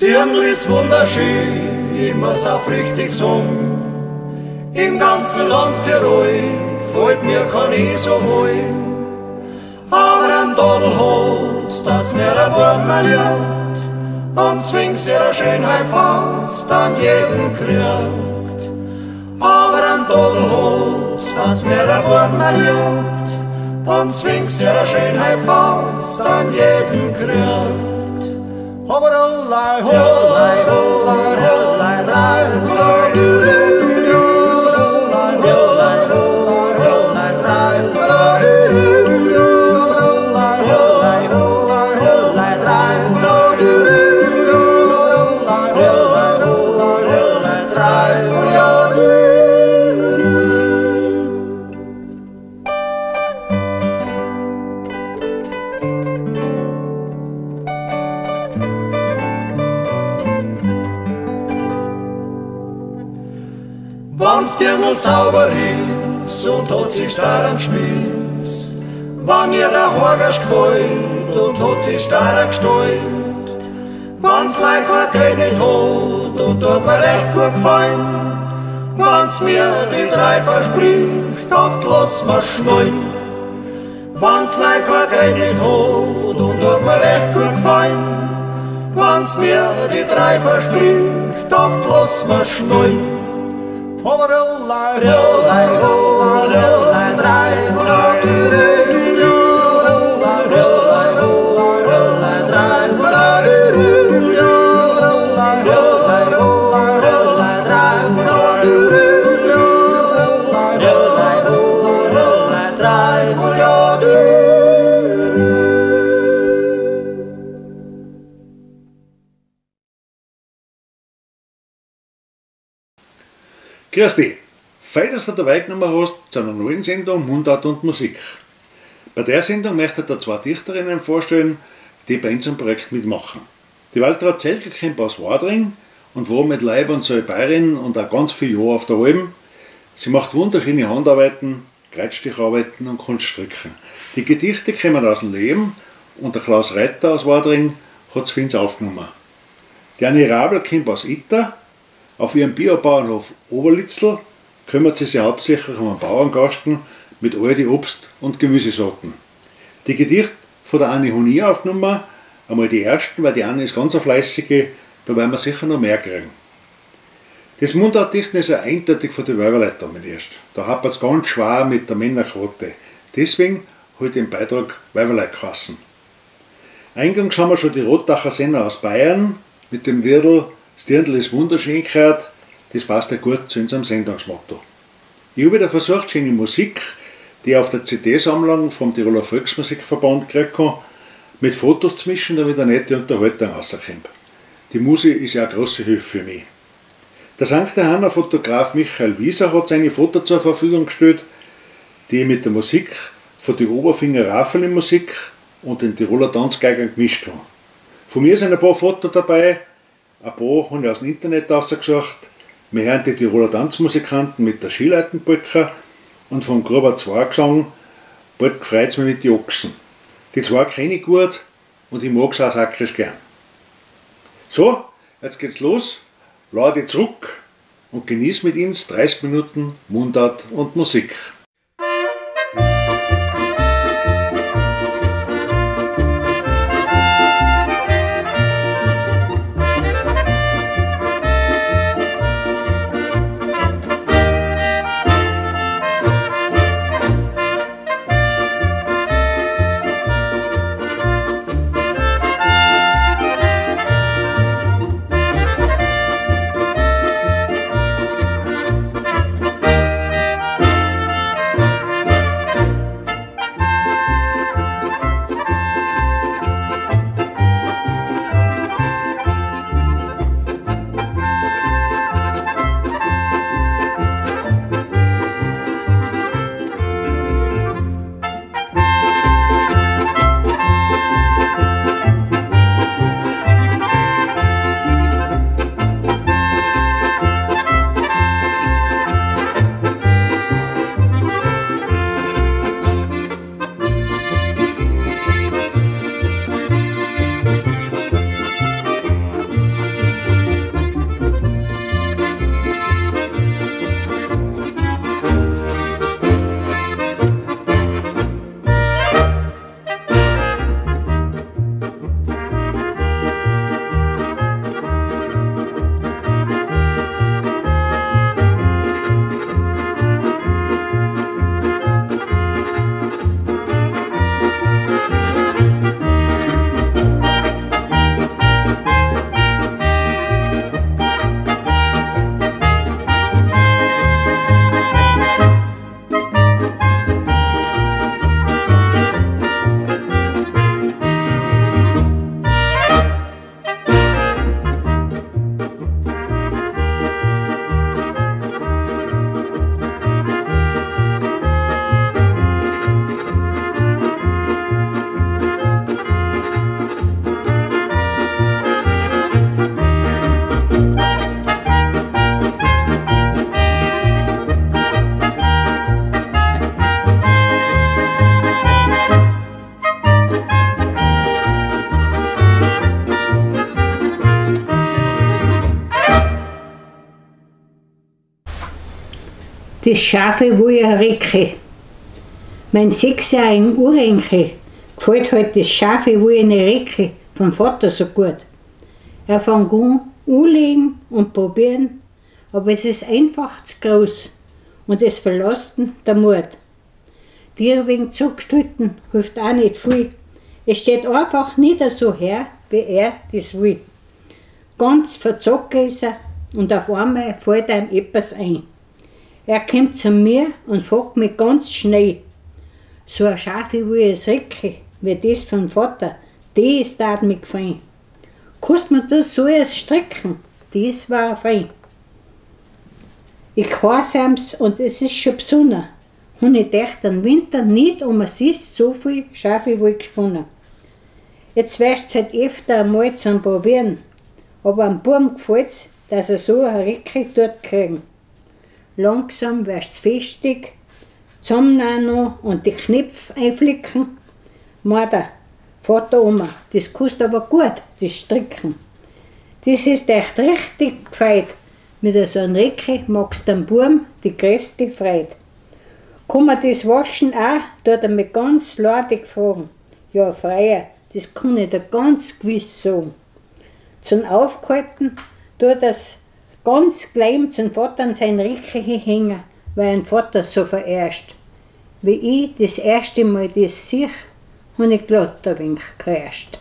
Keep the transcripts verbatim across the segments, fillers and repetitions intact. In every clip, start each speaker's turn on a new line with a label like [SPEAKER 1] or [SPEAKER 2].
[SPEAKER 1] Dirndl ist wunderschön, ich muss aufrichtig sagen. Im ganzen Land Tirol fällt mir kein eh so wohl. Aber ein Tadel hat's, dass mir ein Bub liebt und zwingt ihre Schönheit fast an jeden kriegt. Aber ein Tadel hat's, dass mir ein Bub liebt und zwingt ihre Schönheit fast an jeden kriegt. Aber allei, allei, allei, allei, drei, allei, du, du, du, wann's Dirndl sauber ist und hat sich daran spielt, wann ihr der Horgast gefällt und hat sich daran gestaltet, wann's Leid kein Geld nicht hat und hat mir recht gut gefallen, wann's mir die drei verspricht, oft lass mir schnallen. Wann's Leid kein Geld nicht hat und hat mir recht gut gefallen, wann's mir die drei verspricht, oft lass mir schnallen. Aber allei, allei, allei, allei, drei, allei, du, du, du, allei, allei, allei, allei, drei, allei, du, du, du, allei, allei, allei, allei, drei, allei, du, du, du, allei, allei, allei, allei, drei, allei, du.
[SPEAKER 2] Grüß dich, fein, dass du dabei genommen hast zu einer neuen Sendung Mundart und Musik. Bei der Sendung möchte ich dir zwei Dichterinnen vorstellen, die bei unserem Projekt mitmachen. Die Waltraud Zeltl kommt aus Wadring und wohnt mit Leib und Soll Bayern und auch ganz viele Jahre auf der Alm. Sie macht wunderschöne Handarbeiten, Kreuzsticharbeiten und Kunststricken. Die Gedichte kommen aus dem Leben und der Klaus Reiter aus Wadring hat es für uns aufgenommen. Die Annie Rabel kommt aus Itter. Auf ihrem Biobauernhof Oberlitzl kümmert sie sich hauptsächlich um einen Bauerngasten mit all die Obst- und Gemüsesorten. Die Gedichte von der Anni Hunier aufgenommen, einmal die ersten, weil die Anni ist ganz eine fleißige, da werden wir sicher noch mehr kriegen. Das Mundartdichten ist ja eindeutig von den Weiberleuten dominiert. Da hapert es ganz schwer mit der Männerquote. Deswegen halt den Beitrag Weiberleitkassen. Eingangs haben wir schon die Rotacher Senner aus Bayern mit dem Wirdl Das Dirndl ist wunderschön gehört, das passt ja gut zu unserem Sendungsmotto. Ich habe wieder versucht, schöne Musik, die ich auf der C D-Sammlung vom Tiroler Volksmusikverband gekriegt habe, mit Fotos zu mischen, damit eine nette Unterhaltung rauskommt. Die Musik ist ja eine grosse Hilfe für mich. Der Sankt Johanner Fotograf Michael Wieser hat seine Fotos zur Verfügung gestellt, die ich mit der Musik von die Oberfinger Raffeli Musik und den Tiroler Tanzgeigern gemischt habe. Von mir sind ein paar Fotos dabei. Ein paar habe ich aus dem Internet rausgesucht. Wir hören die Tiroler Tanzmusikanten mit der Skileitenpolka und vom Gruber zwei Gesang bald gefreut es mich mit den Ochsen. Die zwei kenne ich gut und ich mag es auch sakrisch gern. So, jetzt geht's los. Lade zurück und genieß mit uns dreißig Minuten Mundart und Musik.
[SPEAKER 3] das scharfe Wuierrecke. Mein sechsjährigen Urenkel gefällt halt das scharfe Wuierne Recke vom Vater so gut. Er fängt an, anlegen und probieren, aber es ist einfach zu groß und es verlässt ihn der Mut. Dir wegen zugestellten hilft auch nicht viel. Es steht einfach nicht so her, wie er das will. Ganz verzogen ist er und auf einmal fällt ihm etwas ein. Er kommt zu mir und fragt mich ganz schnell: So ein scharfe wie ein Säcke, wie das vom Vater, das tat mir gefallen. Kannst mir das so erst stricken? Das war fein. Ich gehorsam's und es ist schon besonders. Und ich dachte den Winter nicht um es ist so viel scharfe wohl gesponnen. Jetzt wärst du halt öfter einmal zum Probieren, aber am Buben gefällt's, dass er so eine Recke dort kriegen. Langsam wärst du festig, zusammen noch und die Knöpfe einflicken. Mutter, Vater, Oma, das kannst aber gut, das Stricken. Das ist echt richtig gefeit. Mit so einer Recke magst du dem Buben die größte Freude. Kann man das Waschen auch? Tut er mich ganz lautig fragen. Ja, Freier, das kann ich dir ganz gewiss sagen. Zum Aufhalten tut das ganz klein zum Vater an sein Recke hängen, weil ein Vater so vererscht. Wie ich das erste Mal das sehe, habe ich glatt ein wenig gekreischt.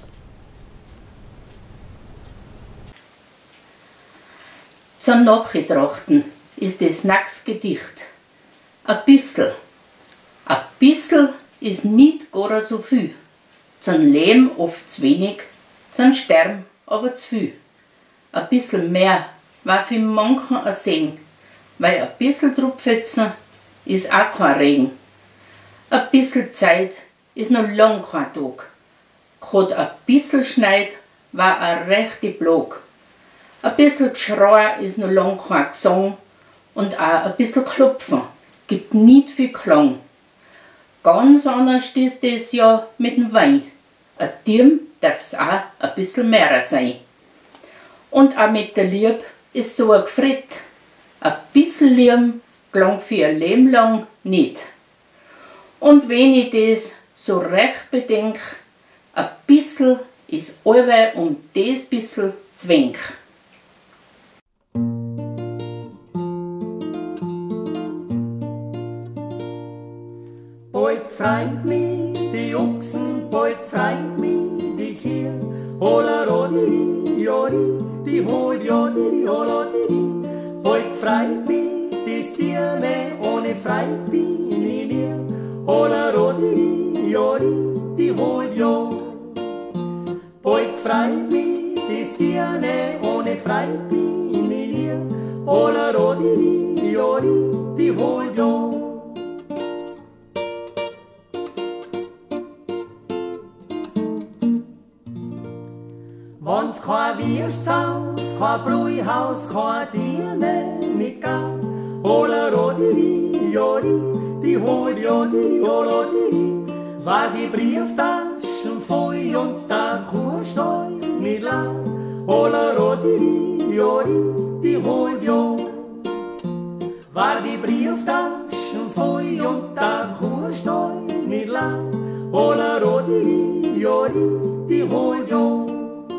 [SPEAKER 4] Zum Nachgetrachten ist das nächste Gedicht. Ein bissel. Ein bissel ist nicht gar so viel. Zum Leben oft zu wenig, zum Sterben aber zu viel. Ein bissel mehr war für manchen ein Segen, weil ein bissel Tropfetzen ist auch kein Regen. Ein bissel Zeit ist noch lang kein Tag. Gerade ein bissel Schneid war ein rechte Blag. Ein bissel Geschrei ist noch lang kein Gesang und auch ein bissel Klopfen gibt nicht viel Klang. Ganz anders ist das ja mit dem Wein. Ein Dirn darf's auch ein bissel mehr sein. Und auch mit der Liebe ist so ein Gefritt. Ein bissel Liebe gelang für ein Leben lang nicht. Und wenn ich das so recht bedenk, ein bissel ist allweil um das bissel zwänk.
[SPEAKER 1] Bald freut mich die Ochsen, bald freut mich die Kier. Hola rodiri, jodi, die holt jodi, hola diri. Bald freut mich das Tierne, ohne freit bin ich dir. Hola rodiri, jodi, die holt jodi. Bald freut mich das Tierne, ohne freit bin ich dir. Hola rodiri, jodi, die holt jodi. Wenn's kein Wirtshaus, kein Brauhaus, kein Dirne nicht gab, hola rodiri, jodi, die holt jodi, hola diri, war die Brieftaschen voll und der Kuhstall mit Laub, hola rodiri, jodi, die holt jodi, war die Brieftaschen voll und der Kuhstall mit Laub, hola rodiri, jodi, die holt jodi.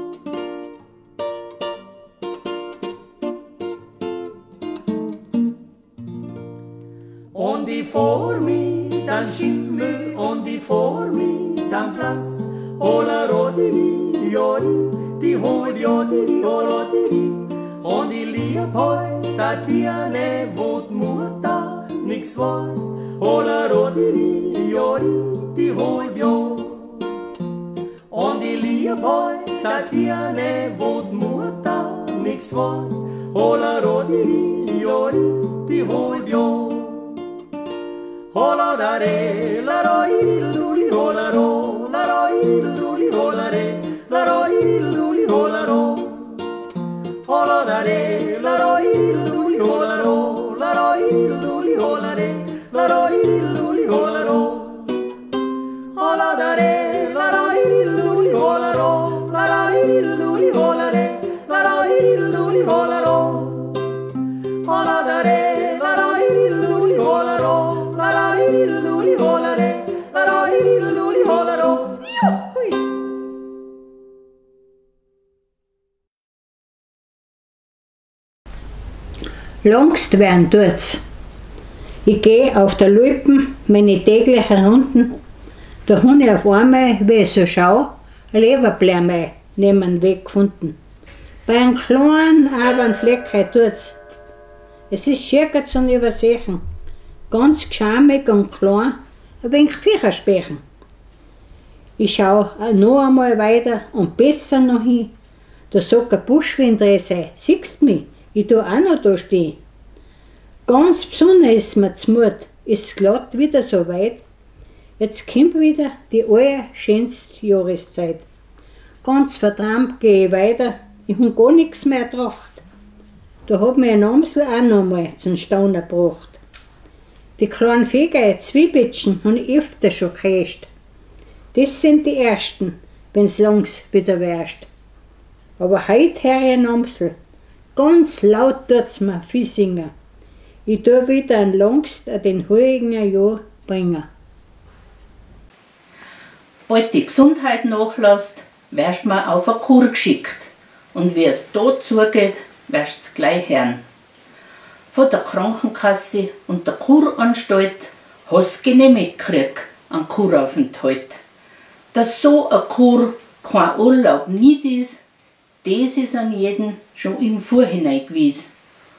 [SPEAKER 1] Und ich vor mich dann Schimmel und ich vor mich dann Platz. Hola rodiri, jodi, die holt jodi, hola diri. Und ich lieb heut a Tierne, wo die Mutter nix weiß. Hola rodiri, jodi, die holt jodi. Und ich lieb heut a Tierne, wo die Mutter nix weiß. Hola rodiri, jodi, die holt jodi. Hola da re, la roi luli, hola ro, la roi luli, hola re, la roi luli, hola ro. Hola da re, la roi luli, hola ro, la roi luli, hola re, la roi luli, hola ro. Hola da re, la roi luli, hola ro, la roi luli, hola re, la roi luli, hola ro. Hola da re, la roi luli, hola
[SPEAKER 3] Langst werden tut's. Ich geh auf der Lüppen meine täglichen Runden, da hab ich auf einmal, wie ich so schau, ein Leberblärmei neben dem Weg gefunden. Bei einem kleinen, aber ein Fleck tut's. Es ist schier zu übersehen, ganz geschamig und klein, ein wenig Viecherspechen. Ich schau noch einmal weiter und besser noch hin. Da sagt ein Buschwind sei, siehst du mich, ich tu auch noch da stehen. Ganz besonders ist mir zumut, ist glatt wieder so weit. Jetzt kommt wieder die allerschönste Jahreszeit. Ganz vertrampt gehe ich weiter, ich hab gar nichts mehr gedacht. Da hat mir ein Amsel auch noch mal zum Staunen gebracht. Die kleinen Feger, Zwiebitschen, hab ich öfter schon gehascht. Das sind die ersten, wenn's langs wieder wärst. Aber heut hör ich ein Amsel, ganz laut tut's mir viel singen. Ich tu wieder ein langst den heurigen Jahr bringen.
[SPEAKER 4] Bald die Gesundheit nachlässt, wärst du mir auf eine Kur geschickt. Und wie es dort zugeht, wirst du gleich hören. Von der Krankenkasse und der Kuranstalt hast du genehmigt gekriegt, einen Kuraufenthalt. Dass so eine Kur kein Urlaub nicht ist, das ist an jeden schon im Vorhinein gewesen.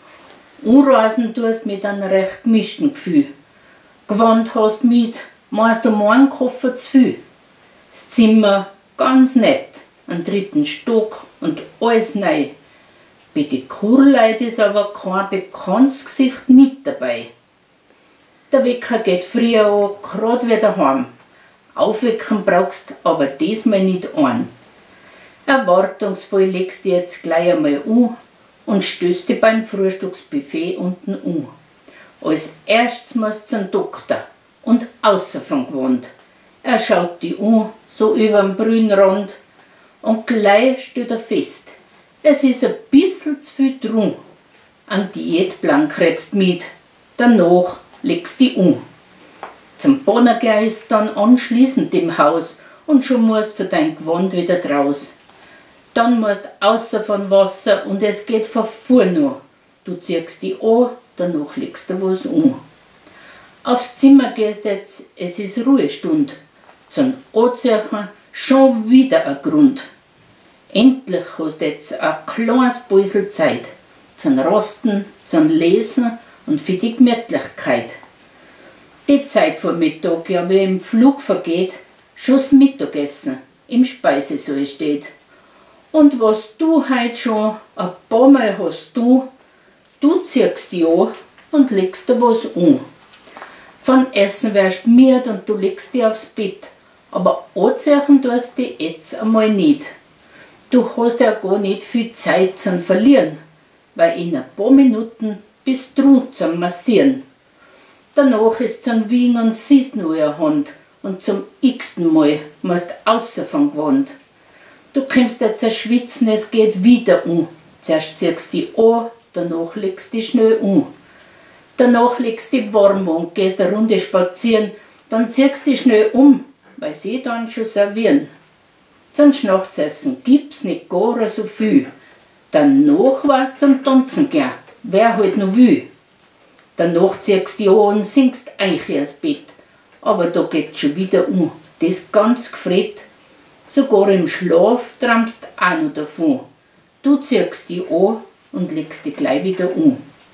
[SPEAKER 4] Anreisen tust mit einem recht gemischten Gefühl. Gewandt hast mit, meinst du morgen Koffer zu viel. Das Zimmer ganz nett, einen dritten Stock und alles neu. Bei den Kurleuten ist aber kein bekanntes Gesicht nicht dabei. Der Wecker geht früher an, grad wie daheim. Aufwecken brauchst aber diesmal nicht ein. Erwartungsvoll legst du jetzt gleich einmal an und stößt dich beim Frühstücksbuffet unten an. Als erstes musst du zum Doktor und außer vom Gewand. Er schaut dich an, so überm grünen Rand, und gleich stellt er fest, es ist ein bisschen zu viel drum. Ein Diätplan kriegst du mit, danach legst du dich an. Zum Bonner gehst dann anschließend im Haus und schon musst für dein Gewand wieder draus. Dann musst du außer von Wasser und es geht von vorne. Du ziehst dich an, danach legst du was an. Aufs Zimmer gehst jetzt, es ist Ruhestund. Zum Anziehen schon wieder ein Grund. Endlich hast du jetzt ein kleines Bäusel Zeit. Zum Rasten, zum Lesen und für die Gemütlichkeit. Die Zeit vor Mittag, ja wie im Flug vergeht, schon das Mittagessen im Speisesaal steht. Und was du heut schon ein paar Mal hast du, du ziehst dich an und legst dir was an. Von Essen wärst du müde und du legst dich aufs Bett, aber anziehen tust du dich jetzt einmal nicht. Du hast ja gar nicht viel Zeit zum Verlieren, weil in ein paar Minuten bist du zum Massieren. Danach ist zum Wiegen und siehst nur eine Hand und zum x-ten Mal musst du außer vom Gewand. Du kommst jetzt ein Schwitzen, es geht wieder an. Zuerst ziehst du dich an, danach legst du dich schnell an. Danach legst du dich warm an und gehst eine Runde spazieren, dann ziehst du dich schnell um, weil sie dann schon servieren. Zum Schnachtsessen gibt's nicht gar so viel. Danach war's zum Tanzen gern, wer halt noch will. Danach ziehst du dich an und singst euch ins Bett. Aber da geht's schon wieder um, das ganz gefret. Sogar im Schlaf träumst du auch noch davon. Du ziehst dich an und legst dich gleich wieder an.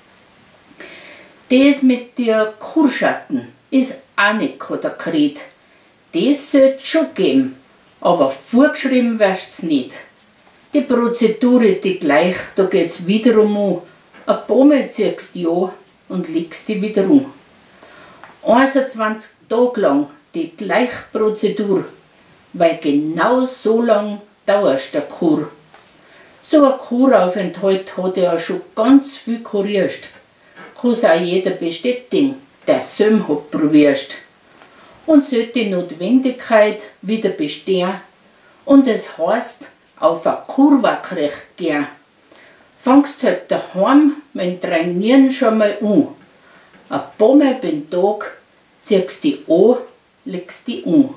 [SPEAKER 4] Das mit der Kurschatten ist auch nicht kadakret. Das sollte es schon geben, aber vorgeschrieben wirst's nicht. Die Prozedur ist die gleich, da geht's wiederum an. Ein paar Mal ziehst du dich an und legst dich wieder an. einundzwanzig Tage lang die gleiche Prozedur, weil genau so lang dauert der Kur. So ein Kuraufenthalt hat ja schon ganz viel kuriert. Kann's auch jeder bestätigen, der selber hat probiert. Und sollte die Notwendigkeit wieder bestehen und es heißt, auf ein Kurwackrecht gehen, fangst halt daheim mit dem Trainieren schon mal an. Ein paar Mal beim Tag ziehst du dich an, legst dich an.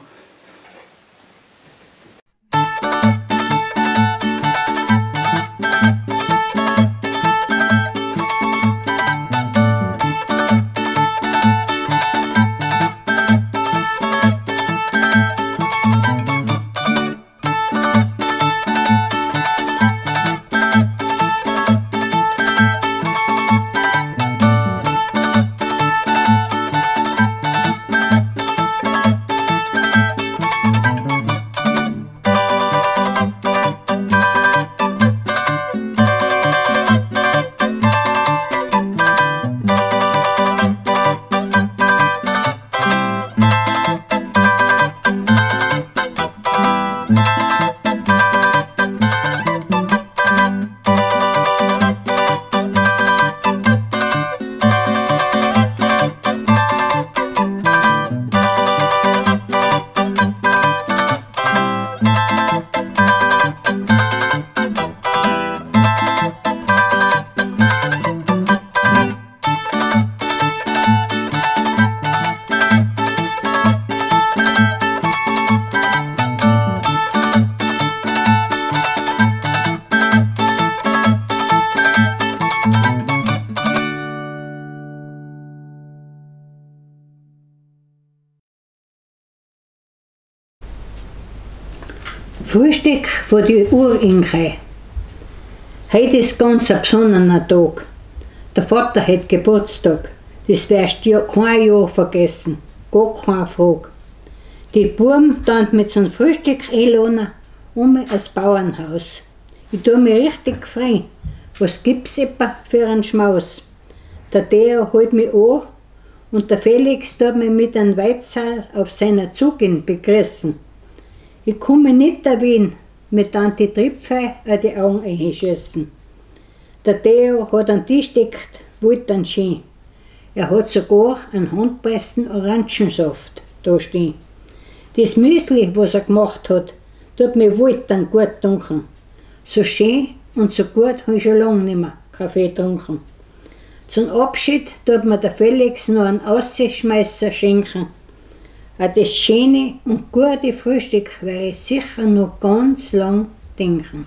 [SPEAKER 3] Frühstück von die Urenkel. Heute ist ganz ein besonderer Tag. Der Vater hat Geburtstag. Das wirst du ja kein Jahr vergessen. Gar keine Frage. Die Buben dann mit so einem Frühstück einladen um das Bauernhaus. Ich tue mich richtig frei. Was gibt's etwa für einen Schmaus? Der Theo holt mich an und der Felix tut mich mit einem Weizsaal auf seiner Zugin begrüßen. Ich komme nicht da Wien mit Tante Tripfei an die Augen eingeschossen. Der Theo hat einen Tisch deckt, wollte dann schön. Er hat sogar einen handpressten Orangensaft da stehen. Das Müsli, was er gemacht hat, tut mir wohl dann gut dunkeln. So schön und so gut habe ich schon lange nicht mehr Kaffee getrunken. Zum Abschied tut mir der Felix noch einen Ausschmeißer schenken. An das schöne und gute Frühstück werde ich sicher noch ganz lang denken.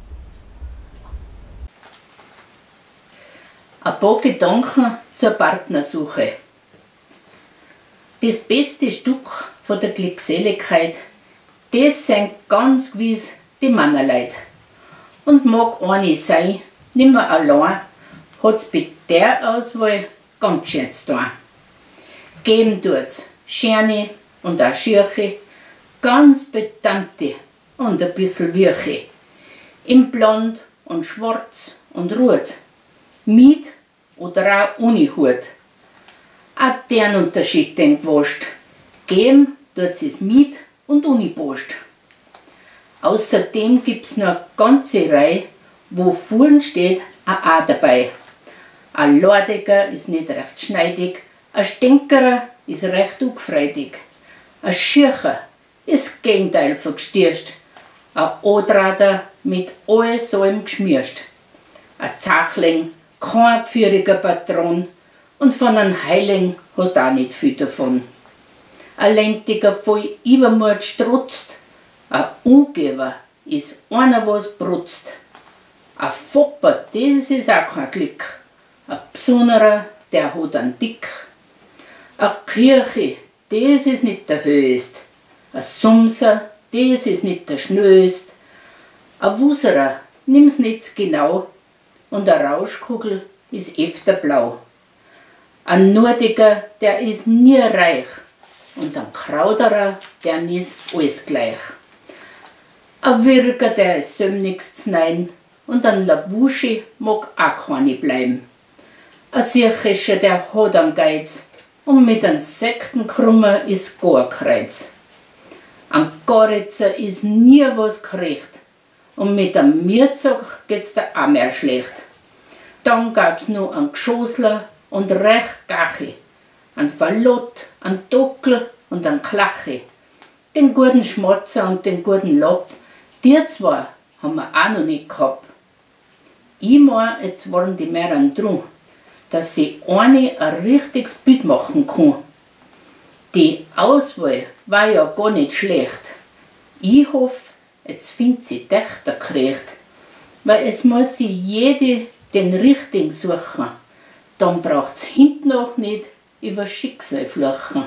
[SPEAKER 4] Ein paar Gedanken zur Partnersuche. Das beste Stück von der Glückseligkeit, das sind ganz gewiss die Männerleid. Und mag eine sein, nimmer allein, hat's bei der Auswahl ganz schön zu tun. Geben tut's schöne und auch schürche, ganz betannte und ein bisschen wirche, im Blond und Schwarz und Rot, mit oder auch ohne Hut. Auch deren Unterschied den gewascht, geben tut's es mit und ohne Post. Außerdem gibt's noch eine ganze Reihe, wo vorn steht ein A dabei. Ein Lordiger ist nicht recht schneidig, ein Stänkerer ist recht ungefreudig, ein Schircher ist das Gegenteil von gestierst, ein Adrader mit alles allem geschmiert, ein Zachling, kein geführiger Patron und von einem Heiling hast auch nicht viel davon. Ein Lentiger voll Übermut strotzt, ein Ungeber ist einer, was brutzt. Ein Fopper, das ist auch kein Glück. Ein Besonderer, der hat einen Dick. Eine Kirche, das ist nicht der höchst. Ein Sumser, das ist nicht der schnellst. Ein Wuserer, nimm's nicht genau. Und eine Rauschkugel ist öfter blau. Ein Nordiger, der ist nie reich. Und ein Krauderer, der ist alles gleich. Ein Wirger, der ist söm nix zu nein, und ein Lavuschi mag auch keine bleiben. Ein Sirchischer, der hat einen Geiz, und mit einem Sektenkrummer ist gar Kreuz. Ein Goritzer ist nie was gekriegt, und mit einem Mirzog geht's da auch mehr schlecht. Dann gab's noch einen Geschossler und recht Gachi, einen Fallott, einen Dockel und einen Klache. Den guten Schmatzer und den guten Lob, die zwei haben wir auch noch nicht gehabt. Ich mein, jetzt waren die mehreren drum, dass sie eine ein richtiges Bild machen kann. Die Auswahl war ja gar nicht schlecht. Ich hoffe, jetzt findet sie Töchter gekriegt, weil es muss sie jede den richtigen suchen. Dann braucht's hinten auch nicht über Schicksal fluchen.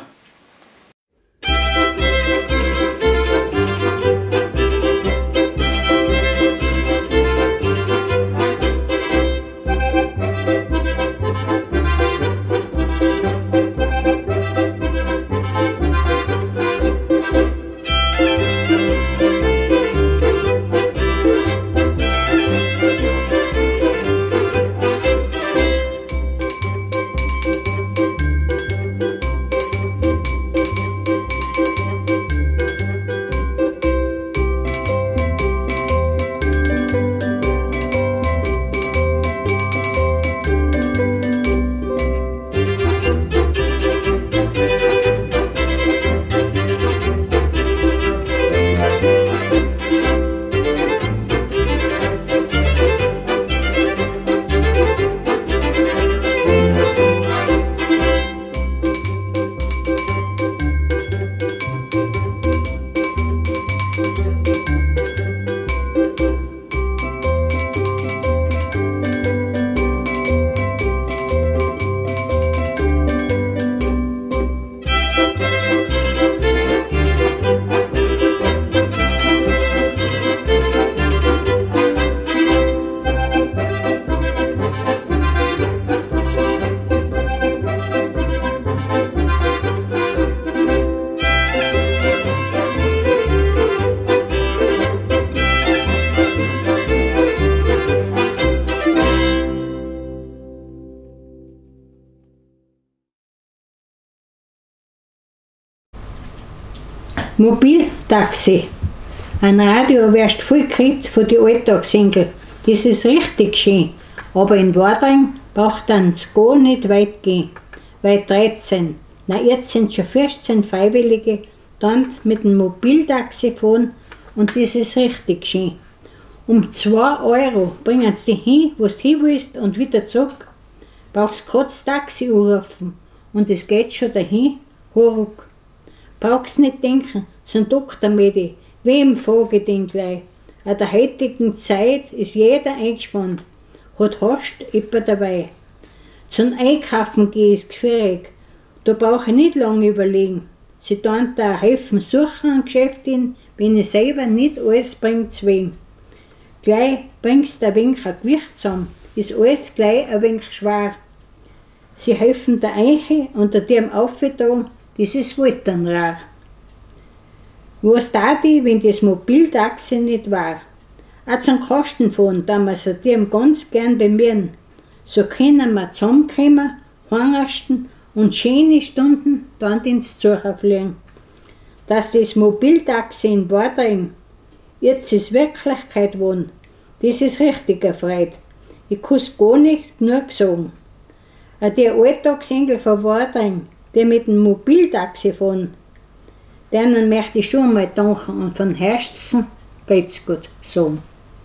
[SPEAKER 3] Mobiltaxi. Ein Radio wirst voll gekriegt von den Alltagsenkel. Das ist richtig schön. Aber in Wadring braucht dann gar nicht weit gehen. Weil dreizehn, na jetzt sind schon vierzehn Freiwillige dann mit dem Mobiltaxi fahren und das ist richtig schön. Um zwei Euro bringen sie dich hin, wo du hin willst und wieder zurück. Brauchst gerade das Taxi anrufen und es geht schon dahin, horuck. Brauchst nicht denken, zum Doktor Medi, wem frage ich den gleich? An der heutigen Zeit ist jeder eingespannt, hat hast jemand dabei. Zum Einkaufen gehen ist schwierig, da brauche ich nicht lange überlegen. Sie tun da helfen suchen an Geschäften, wenn ich selber nicht alles bringt zu wem. Gleich bringst du ein wenig ein Gewicht zusammen, ist alles gleich ein wenig schwer. Sie helfen der Eiche unter dem Aufgetan, das ist Wohltan rar. Was tat ich, wenn das Mobiltaxi nicht war? Auch zum Kosten fahren, da wir sie dem ganz gern bemühen. So können wir zusammenkommen, heimrasten und schöne Stunden dann ins Zucher fliegen. Dass das Mobiltaxi in Wadring jetzt ist Wirklichkeit geworden, das ist richtig erfreut. Ich kann es gar nicht nur sagen. Auch die Alltagsengel von Wadring, die mit dem Mobiltaxi fahren, denen möchte ich schon mal danken und von Herzen geht's gut sagen.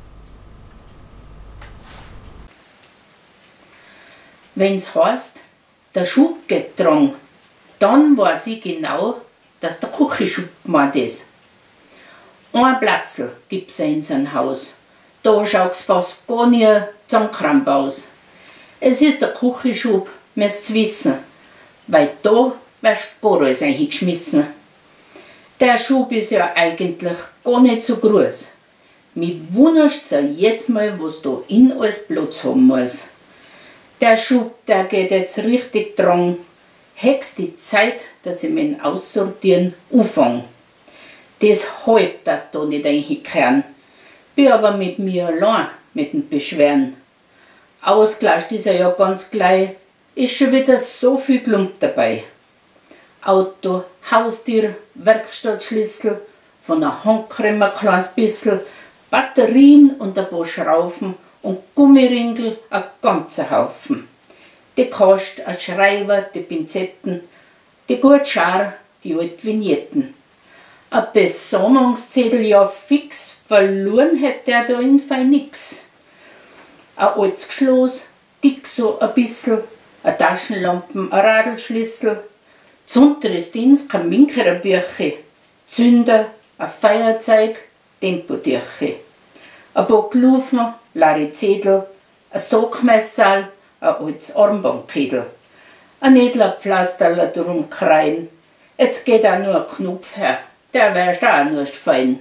[SPEAKER 4] Wenn's heißt, der Schub geht dran, dann weiß ich genau, dass der Küchenschub gemeint ist. Ein Platzl gibt's in seinem Haus. Da schaut's fast gar nicht zusammenkramp aus. Es ist der Küchenschub, müsst's wissen, weil da wirst du gar alles eingeschmissen. Der Schub ist ja eigentlich gar nicht so groß. Mich wundert's ja jetzt mal, was da in alles Platz haben muss. Der Schub, der geht jetzt richtig dran. Hex die Zeit, dass ich mein Aussortieren anfange. Deshalb darf da nicht einkehren. Bin aber mit mir allein mit dem Beschweren. Ausgelöscht ist er ja ganz gleich, ist schon wieder so viel Klump dabei. Auto, Haustier, Werkstattschlüssel, von der Handcreme ein kleines bisschen, Batterien und ein paar Schrauben und Gummiringel ein ganzer Haufen. Die Kost, ein Schreiber, die Pinzetten, die Gutschar, die alten Vignetten. Ein Besamungszettel, ja fix, verloren hätte er da in fein nix. Ein altes Geschloss, dick so ein bisschen, eine Taschenlampe, ein Radlschlüssel, Zunteres kein Minkererbücher, Zünder, ein Feuerzeug, Tempotücher, ein paar Klufen, leere Zettel, ein Sackmesser, ein altes Armbandkedel, ein Edlerpflasterl drum kreien. Jetzt geht auch nur ein Knopf her, der wärst auch nur fein.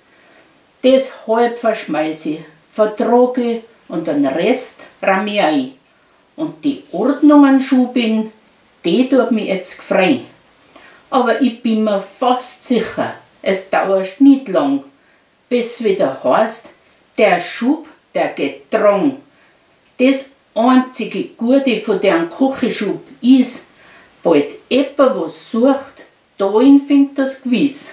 [SPEAKER 4] Deshalb verschmeiß ich, vertrage ich und den Rest ramm ich ein. Und die Ordnungen schubin, die tut mich jetzt frei. Aber ich bin mir fast sicher, es dauert nicht lang, bis wieder heißt, der Schub, der geht dran. Das einzige Gute von dem Küchenschub ist, bald jemand was sucht, dahin findet das gewiss.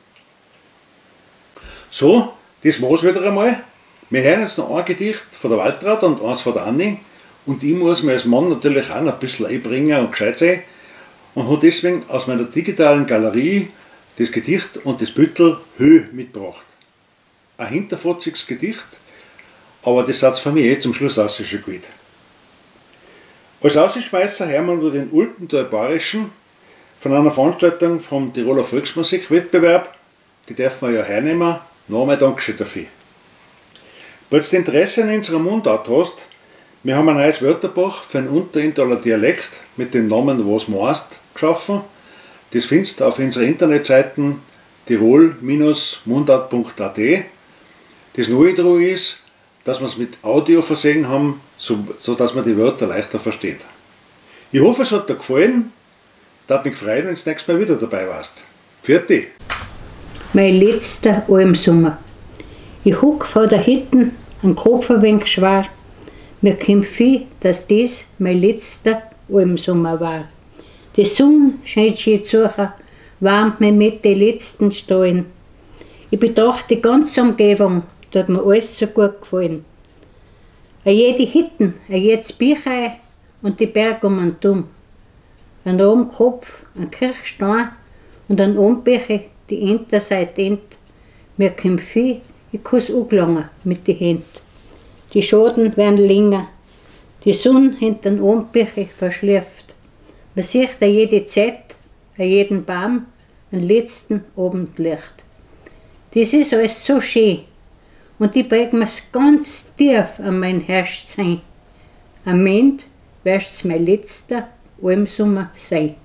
[SPEAKER 2] So, das war's wieder einmal. Wir hören jetzt noch ein Gedicht von der Waltraud und eins von der Anni. Und ich muss mir als Mann natürlich auch noch ein bisschen einbringen und gescheit sein. Und habe deswegen aus meiner digitalen Galerie das Gedicht und das Büttel Höh mitgebracht. Ein hinterfotziges Gedicht, aber das hat es für mich eh zum Schluss auch schon gewählt. Als Außenschmeißer hören wir den Ultental Bayerischen von einer Veranstaltung vom Tiroler Volksmusikwettbewerb. Die dürfen wir ja hernehmen. Nochmal Dankeschön dafür. Falls du Interesse an unserer Mundart hast, wir haben ein neues Wörterbuch für einen Unterinntaler Dialekt mit dem Namen Was meinst geschaffen. Das findest du auf unserer Internetseite tirol Bindestrich mundart punkt a t. Das Neue daran ist, dass wir es mit Audio versehen haben, so, so dass man die Wörter leichter versteht. Ich hoffe, es hat dir gefallen. Ich würde mich freuen, wenn du das nächste Mal wieder dabei warst. Vierte!
[SPEAKER 3] Mein letzter Almsommer. Ich huck vor der Hütte, ein Kopf ein wenig schwer. Mir kommt viel, dass das mein letzter Almsommer war. Die Sonne scheint schön zu, wärmt mich mit den letzten Stollen. Ich betrachte die ganze Umgebung, da hat mir alles so gut gefallen. A jede Hitten, a jedes Bichei und die Berge um und um. Ein oben Kopf, ein Kirchstein und ein Ombäche, die Enter seit Ent. Mir kommt viel, ich kann's angelangen mit den Händen. Die Schaden werden länger, die Sonne hinter den Ombäche verschläft. Man sieht a jede Zeit, a jeden Baum, einen letzten Abendlicht. Das ist alles so schön und ich prägt mir's ganz tief an mein Herrschsein. Am Ende werd's mein letzter Almsommer sein.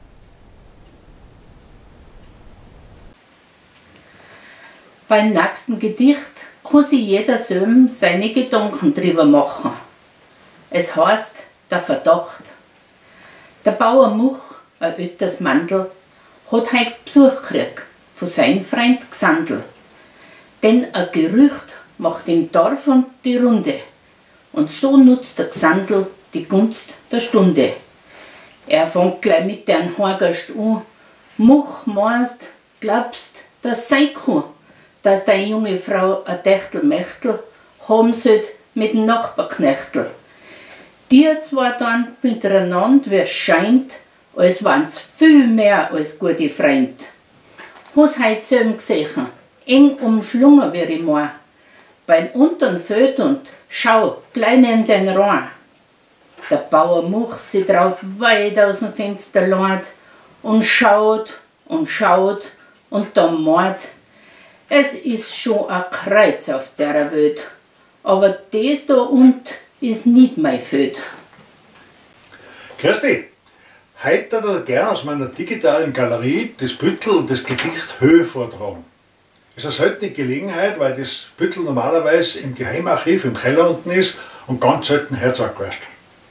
[SPEAKER 4] Beim nächsten Gedicht kann sich jeder selber seine Gedanken drüber machen. Es heißt der Verdacht. Der Bauer Much, ein älteres Mandel, hat heut Besuch gekriegt von seinem Freund Gsandl. Denn ein Gerücht macht im Dorf und die Runde. Und so nutzt der Gsandl die Gunst der Stunde. Er fängt gleich mit dem Horgast an. Much, meinst, glaubst, das sein kann, dass deine junge Frau ein Techtelmechtel haben sollt mit dem Nachbarknechtel. Die zwei dann miteinander, wie es scheint, als waren's viel mehr als gute Freund. Hast heut selben gesehen, eng umschlungen wie ich mein. Beim unteren Feld und schau, gleich neben den Rhein. Der Bauer Much sich drauf weit aus dem Fenster lehnt und schaut und schaut und dann meint, es ist schon ein Kreuz auf der Welt, aber das da und ist nicht mein Feld.
[SPEAKER 2] Christi, heute würde ich gerne aus meiner digitalen Galerie das Büttel und das Gedicht Höhe vortragen. Es ist eine seltene Gelegenheit, weil das Büttel normalerweise im Geheimarchiv im Keller unten ist und ganz selten hergezeigt wird.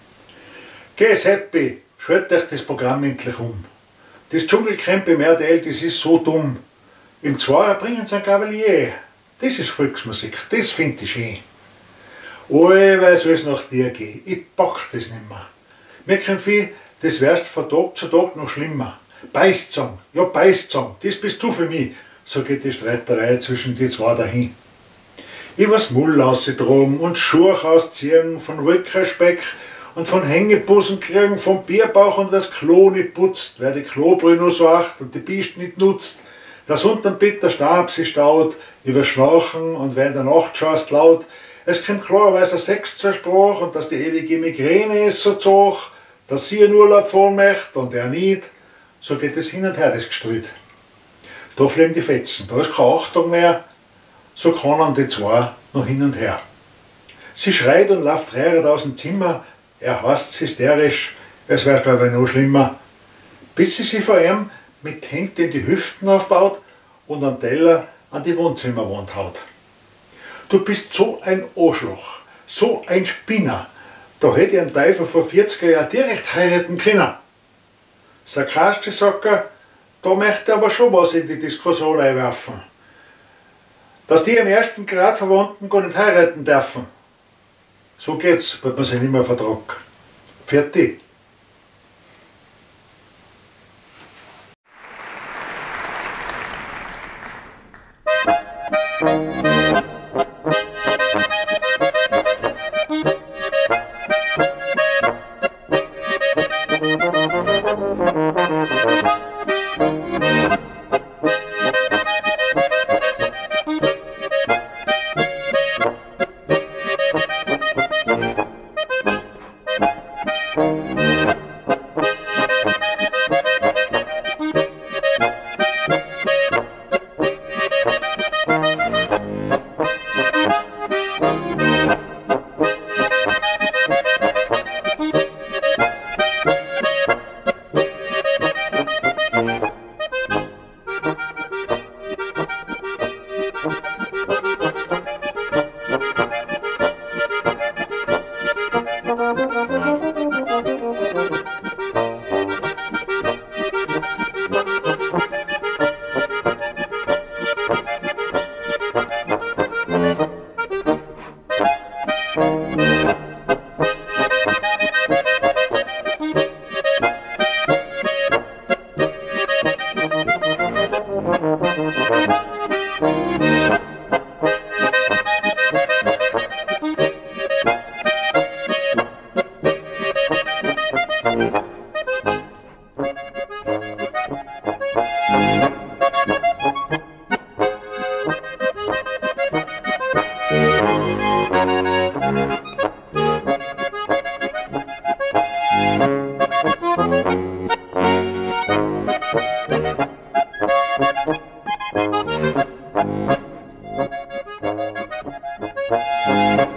[SPEAKER 2] Geh Seppi, schalt euch das Programm endlich um. Das Dschungelcamp im R T L, das ist so dumm. Im Zweier bringen sie ein Kavalier. Das ist Volksmusik, das finde ich schön. Allweil soll es nach dir gehen, ich pack das nicht mehr. Mir kommt viel, das wirst von Tag zu Tag noch schlimmer. Beißt zusammen, ja beißt zusammen, das bist du für mich. So geht die Streiterei zwischen die zwei dahin. Ich was Mull ausgetragen und Schuhe ausziehen, von Wolkerspeck und von Hängebusen kriegen, vom Bierbauch und was Klo nicht putzt, wer die Klobrühe nur so acht und die Bist nicht nutzt. Das unterm Bett der Stab sich staut, über Schnarchen und wenn der Nacht schaust laut. Es kommt klarerweise ein Sex zur Sprache und dass die ewige Migräne ist so zog, dass sie in Urlaub fahren möchte und er nicht. So geht es hin und her, das Gestrüt. Da fliegen die Fetzen, da ist keine Achtung mehr, so kann die zwei noch hin und her. Sie schreit und läuft reiert aus dem Zimmer, er hasst hysterisch, es wird aber noch schlimmer, bis sie sich vor ihm mit Händen in die Hüften aufbaut und einen Teller an die Wohnzimmerwand haut. Du bist so ein Arschloch, so ein Spinner, da hätte ich einen Teufel vor vierziger Jahren direkt heiraten können. Sarkastisch sagt er, da möchte er aber schon was in die Diskussion einwerfen. Dass die im ersten Grad Verwandten gar nicht heiraten dürfen. So geht's, weil man sich nicht mehr vertragt. Fertig.
[SPEAKER 1] Thank you.